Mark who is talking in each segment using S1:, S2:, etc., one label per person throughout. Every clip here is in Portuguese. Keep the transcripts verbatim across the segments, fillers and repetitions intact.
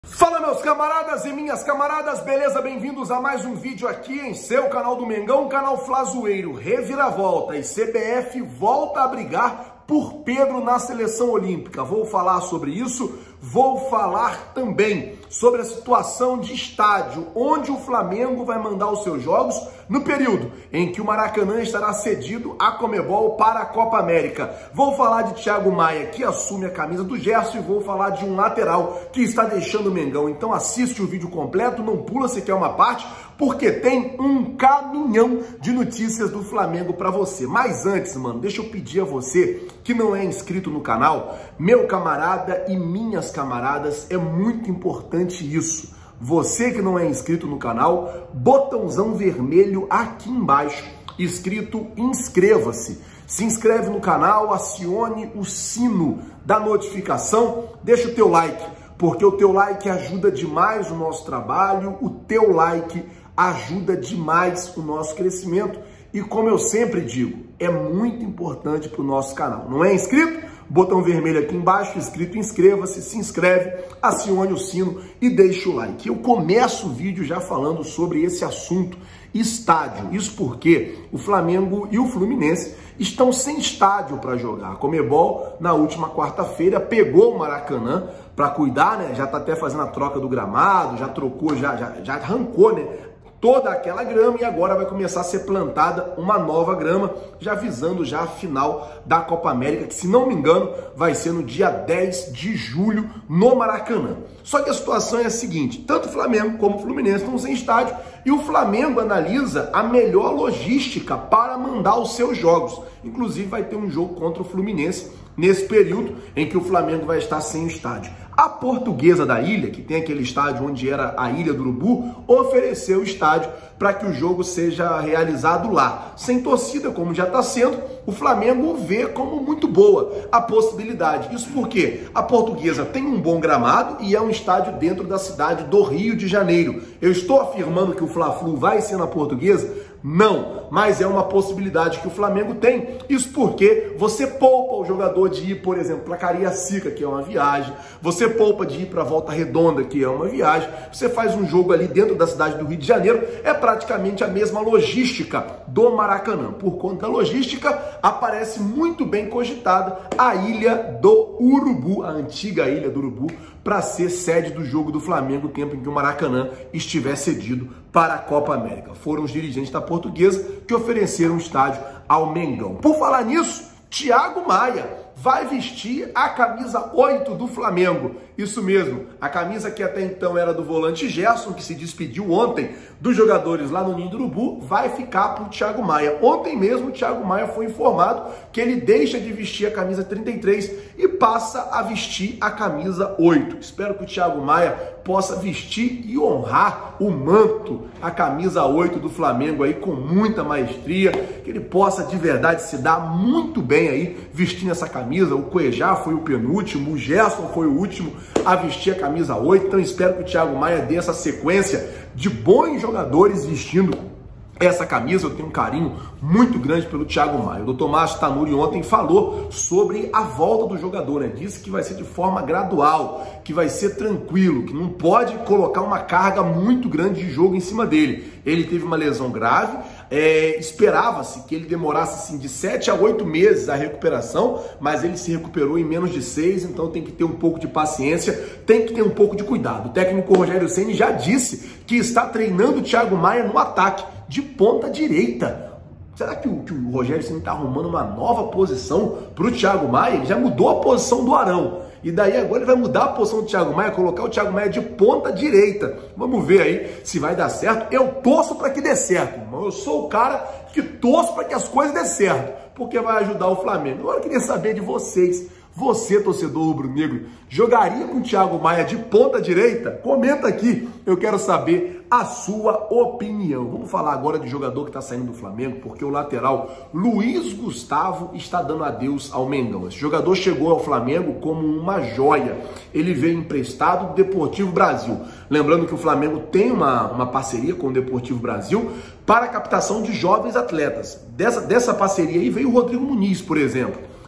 S1: Fala, meus camaradas e minhas camaradas, beleza? Bem-vindos a mais um vídeo aqui em seu canal do Mengão, canal Flazoeiro. Reviravolta e C B F volta a brigar por Pedro na seleção olímpica. Vou falar sobre isso, vou falar também sobre a situação de estádio, onde o Flamengo vai mandar os seus jogos no período em que o Maracanã estará cedido à Conmebol para a Copa América. Vou falar de Thiago Maia, que assume a camisa do Gerson, e vou falar de um lateral que está deixando o Mengão. Então assiste o vídeo completo, não pula sequer uma parte, porque tem um caminhão de notícias do Flamengo para você. Mas antes, mano, deixa eu pedir a você que não é inscrito no canal, meu camarada e minhas camaradas, é muito importante isso. Você que não é inscrito no canal, botãozão vermelho aqui embaixo, escrito inscreva-se. Se inscreve no canal, acione o sino da notificação, deixa o teu like, porque o teu like ajuda demais o nosso trabalho, o teu like ajuda demais o nosso crescimento. E como eu sempre digo, é muito importante para o nosso canal. Não é inscrito? Botão vermelho aqui embaixo, escrito inscreva-se, se inscreve, acione o sino e deixa o like. Eu começo o vídeo já falando sobre esse assunto, estádio. Isso porque o Flamengo e o Fluminense estão sem estádio para jogar. A Conmebol, na última quarta-feira, pegou o Maracanã para cuidar, né? Já está até fazendo a troca do gramado, já trocou, já, já, já arrancou, né? Toda aquela grama, e agora vai começar a ser plantada uma nova grama, já visando já a final da Copa América, que, se não me engano, vai ser no dia dez de julho no Maracanã. Só que a situação é a seguinte: tanto o Flamengo como o Fluminense estão sem estádio, e o Flamengo analisa a melhor logística para mandar os seus jogos. Inclusive vai ter um jogo contra o Fluminense nesse período em que o Flamengo vai estar sem o estádio. A Portuguesa da Ilha, que tem aquele estádio onde era a Ilha do Urubu, ofereceu o estádio para que o jogo seja realizado lá. Sem torcida, como já está sendo, o Flamengo vê como muito boa a possibilidade. Isso porque a Portuguesa tem um bom gramado e é um estádio dentro da cidade do Rio de Janeiro. Eu estou afirmando que o Fla-Flu vai ser na Portuguesa? Não, mas é uma possibilidade que o Flamengo tem. Isso porque você poupa o jogador de ir, por exemplo, para Cariacica, que é uma viagem. Você poupa de ir para Volta Redonda, que é uma viagem. Você faz um jogo ali dentro da cidade do Rio de Janeiro. É praticamente a mesma logística do Maracanã. Por conta da logística, aparece muito bem cogitada a Ilha do Urubu, a antiga Ilha do Urubu, para ser sede do jogo do Flamengo, no tempo em que o Maracanã estiver cedido para a Copa América. Foram os dirigentes da Portuguesa que ofereceram o estádio ao Mengão. Por falar nisso, Thiago Maia vai vestir a camisa oito do Flamengo. Isso mesmo, a camisa que até então era do volante Gerson, que se despediu ontem dos jogadores lá no Ninho do Urubu, vai ficar para o Thiago Maia. Ontem mesmo o Thiago Maia foi informado que ele deixa de vestir a camisa trinta e três e passa a vestir a camisa oito. Espero que o Thiago Maia possa vestir e honrar o manto, a camisa oito do Flamengo aí com muita maestria, que ele possa de verdade se dar muito bem aí vestindo essa camisa. O Cuejá foi o penúltimo, o Gerson foi o último a vestir a camisa oito, então espero que o Thiago Maia dê essa sequência de bons jogadores vestindo essa camisa. Eu tenho um carinho muito grande pelo Thiago Maia. O doutor Márcio Tanuri ontem falou sobre a volta do jogador, né? Disse que vai ser de forma gradual, que vai ser tranquilo, que não pode colocar uma carga muito grande de jogo em cima dele. Ele teve uma lesão grave, é, esperava-se que ele demorasse assim, de sete a oito meses a recuperação, mas ele se recuperou em menos de seis, então tem que ter um pouco de paciência, tem que ter um pouco de cuidado. O técnico Rogério Ceni já disse que está treinando o Thiago Maia no ataque, de ponta direita. Será que o, que o Rogério Ceni está arrumando uma nova posição para o Thiago Maia? Ele já mudou a posição do Arão. E daí agora ele vai mudar a posição do Thiago Maia, colocar o Thiago Maia de ponta direita. Vamos ver aí se vai dar certo. Eu torço para que dê certo, irmão. Eu sou o cara que torço para que as coisas dê certo, porque vai ajudar o Flamengo. Agora eu queria saber de vocês. Você, torcedor rubro-negro, jogaria com o Thiago Maia de ponta direita? Comenta aqui, eu quero saber a sua opinião. Vamos falar agora de jogador que está saindo do Flamengo, porque o lateral Luiz Gustavo está dando adeus ao Mengão. Esse jogador chegou ao Flamengo como uma joia. Ele veio emprestado do Deportivo Brasil. Lembrando que o Flamengo tem uma, uma parceria com o Deportivo Brasil para a captação de jovens atletas. Dessa, dessa parceria aí veio o Rodrigo Muniz, por exemplo.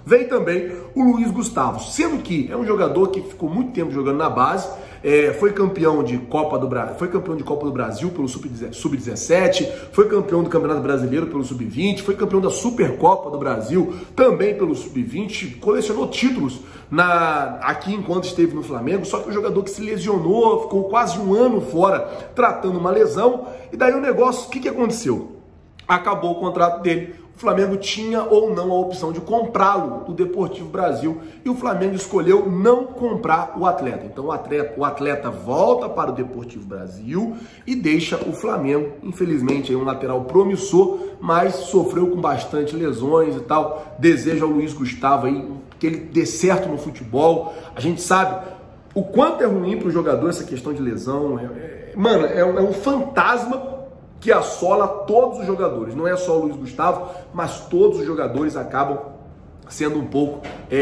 S1: Vem também o Luiz Gustavo, sendo que é um jogador que ficou muito tempo jogando na base, é, foi campeão de Copa do Brasil, foi campeão de Copa do Brasil pelo sub dezessete, foi campeão do Campeonato Brasileiro pelo sub vinte, foi campeão da Supercopa do Brasil também pelo sub vinte, colecionou títulos na, aqui enquanto esteve no Flamengo, só que o jogador que se lesionou, ficou quase um ano fora tratando uma lesão, e daí o negócio, o que, que aconteceu? Acabou o contrato dele, o Flamengo tinha ou não a opção de comprá-lo do Deportivo Brasil e o Flamengo escolheu não comprar o atleta. Então o atleta, o atleta volta para o Deportivo Brasil e deixa o Flamengo, infelizmente, é um lateral promissor, mas sofreu com bastante lesões e tal. Deseja ao Luiz Gustavo aí que ele dê certo no futebol. A gente sabe o quanto é ruim para o jogador essa questão de lesão. É, é, mano, é um, é um fantasma que assola todos os jogadores, não é só o Luiz Gustavo, mas todos os jogadores acabam sendo um pouco é,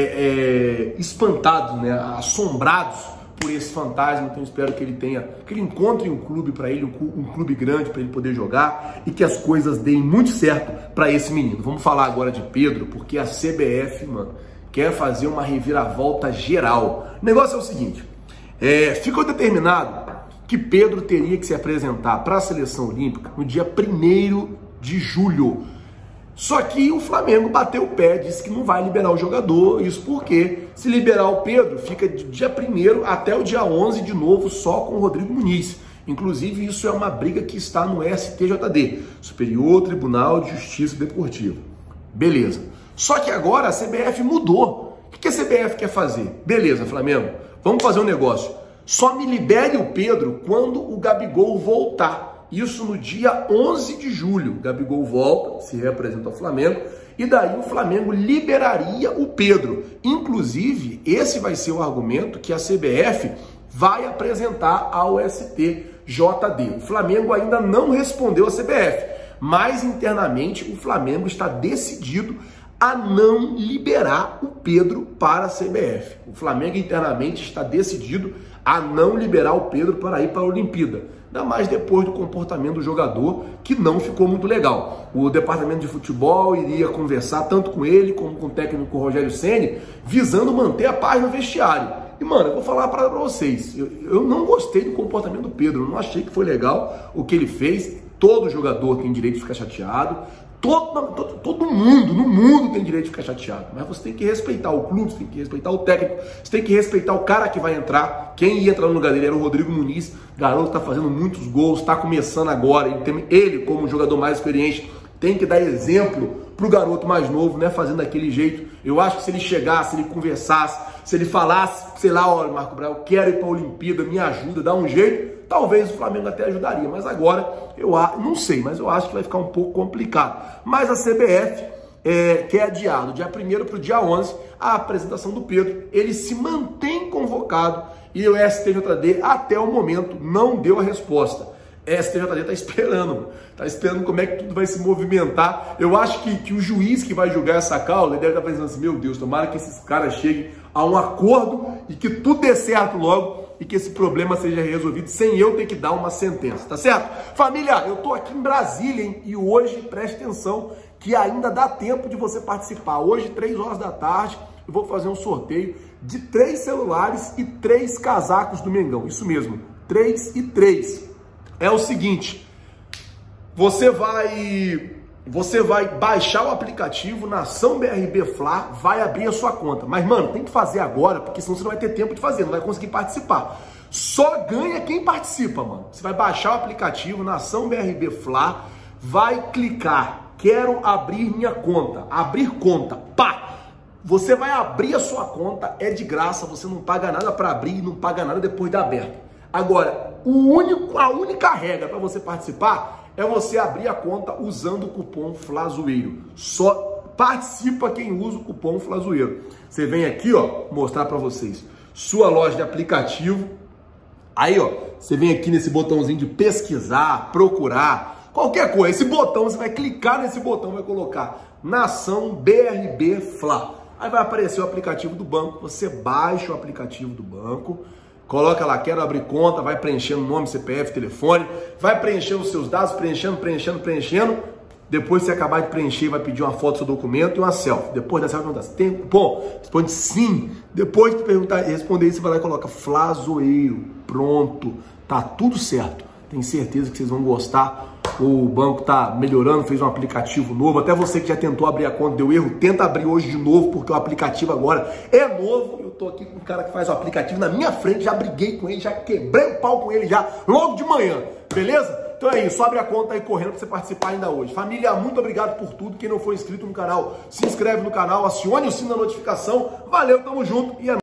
S1: é, espantados, né, assombrados por esse fantasma. Então espero que ele tenha, que ele encontre um clube para ele, um, um clube grande para ele poder jogar e que as coisas deem muito certo para esse menino. Vamos falar agora de Pedro, porque a C B F, mano, quer fazer uma reviravolta geral. O negócio é o seguinte, é, ficou determinado que Pedro teria que se apresentar para a seleção olímpica no dia primeiro de julho. Só que o Flamengo bateu o pé, disse que não vai liberar o jogador, isso porque se liberar o Pedro, fica de dia primeiro até o dia onze de novo só com o Rodrigo Muniz. Inclusive isso é uma briga que está no S T J D, Superior Tribunal de Justiça Deportiva. Beleza. Só que agora a C B F mudou. O que a C B F quer fazer? Beleza, Flamengo, vamos fazer um negócio. Só me libere o Pedro quando o Gabigol voltar. Isso no dia onze de julho. O Gabigol volta, se representa ao Flamengo, e daí o Flamengo liberaria o Pedro. Inclusive, esse vai ser o argumento que a C B F vai apresentar ao S T J D. O Flamengo ainda não respondeu à C B F, mas internamente o Flamengo está decidido a não liberar o Pedro para a C B F. O Flamengo internamente está decidido a não liberar o Pedro para ir para a Olimpíada. Ainda mais depois do comportamento do jogador, que não ficou muito legal. O departamento de futebol iria conversar tanto com ele como com o técnico Rogério Ceni, visando manter a paz no vestiário. E, mano, eu vou falar para vocês, eu, eu não gostei do comportamento do Pedro, eu não achei que foi legal o que ele fez. Todo jogador tem direito de ficar chateado, Todo, todo, todo mundo, no mundo tem direito de ficar chateado, mas você tem que respeitar o clube, você tem que respeitar o técnico, você tem que respeitar o cara que vai entrar. Quem ia entrar no lugar dele era o Rodrigo Muniz, garoto tá fazendo muitos gols, tá começando agora, ele, tem, ele como jogador mais experiente tem que dar exemplo pro garoto mais novo, né, fazendo daquele jeito. Eu acho que se ele chegasse, se ele conversasse, se ele falasse, sei lá, olha, Marco Braz, eu quero ir pra Olimpíada, me ajuda, dá um jeito, talvez o Flamengo até ajudaria, mas agora eu não sei, mas eu acho que vai ficar um pouco complicado. Mas a C B F é, quer adiar do dia primeiro para o dia onze a apresentação do Pedro. Ele se mantém convocado e o S T J D até o momento não deu a resposta. S T J D está esperando, está esperando como é que tudo vai se movimentar. Eu acho que, que o juiz que vai julgar essa causa deve estar pensando assim, meu Deus, tomara que esses caras cheguem a um acordo e que tudo dê certo logo e que esse problema seja resolvido sem eu ter que dar uma sentença, tá certo? Família, eu tô aqui em Brasília, hein? E hoje, preste atenção, que ainda dá tempo de você participar. Hoje, três horas da tarde, eu vou fazer um sorteio de três celulares e três casacos do Mengão. Isso mesmo, três e três. É o seguinte, você vai... Você vai baixar o aplicativo Nação B R B Fla, vai abrir a sua conta. Mas, mano, tem que fazer agora, porque senão você não vai ter tempo de fazer, não vai conseguir participar. Só ganha quem participa, mano. Você vai baixar o aplicativo Nação B R B Fla, vai clicar, quero abrir minha conta, abrir conta, pá! Você vai abrir a sua conta, é de graça, você não paga nada para abrir e não paga nada depois de aberto. Agora, o único, a única regra para você participar é você abrir a conta usando o cupom Flazoeiro. Só participa quem usa o cupom Flazoeiro. Você vem aqui, ó, mostrar para vocês sua loja de aplicativo. Aí, ó, você vem aqui nesse botãozinho de pesquisar, procurar, qualquer coisa. Esse botão, você vai clicar nesse botão, vai colocar Nação B R B Fla. Aí vai aparecer o aplicativo do banco, você baixa o aplicativo do banco, coloca lá, quero abrir conta, vai preenchendo nome, C P F, telefone, vai preenchendo os seus dados, preenchendo, preenchendo, preenchendo. Depois você acabar de preencher, vai pedir uma foto do seu documento e uma selfie. Depois da selfie, perguntar se tem cupom? Responde sim. Depois de perguntar e responder isso, você vai lá e coloca Flazoeiro. Pronto. Tá tudo certo. Tenho certeza que vocês vão gostar. O banco tá melhorando, fez um aplicativo novo. Até você que já tentou abrir a conta, deu erro, tenta abrir hoje de novo, porque o aplicativo agora é novo. Eu tô aqui com um cara que faz o aplicativo na minha frente, já briguei com ele, já quebrei o pau com ele já logo de manhã. Beleza? Então é isso, abre a conta aí correndo para você participar ainda hoje. Família, muito obrigado por tudo. Quem não for inscrito no canal, se inscreve no canal, acione o sino da notificação. Valeu, tamo junto e é